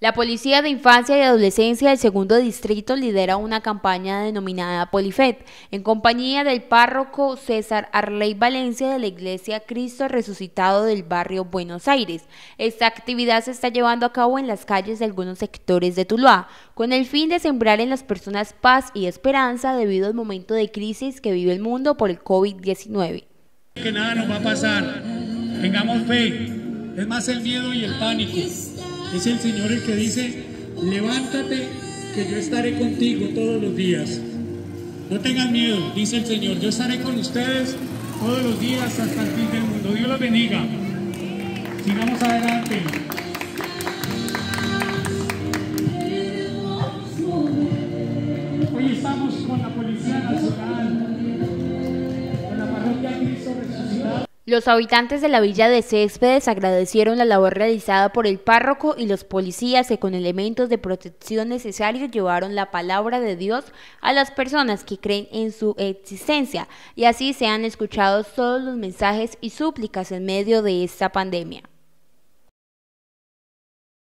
La Policía de Infancia y Adolescencia del Segundo Distrito lidera una campaña denominada Polifed, en compañía del párroco César Arley Valencia de la Iglesia Cristo Resucitado del barrio Buenos Aires. Esta actividad se está llevando a cabo en las calles de algunos sectores de Tuluá, con el fin de sembrar en las personas paz y esperanza debido al momento de crisis que vive el mundo por el COVID-19. Que nada nos va a pasar, tengamos fe, es más el miedo y el pánico. Es el Señor el que dice, levántate que yo estaré contigo todos los días. No tengan miedo, dice el Señor, yo estaré con ustedes todos los días hasta el fin del mundo. Dios los bendiga. Sigamos adelante. Hoy estamos con la Policía Nacional, con la Parroquia Cristo Resucitado. Los habitantes de la villa de Céspedes agradecieron la labor realizada por el párroco y los policías que con elementos de protección necesarios llevaron la palabra de Dios a las personas que creen en su existencia y así sean escuchados todos los mensajes y súplicas en medio de esta pandemia.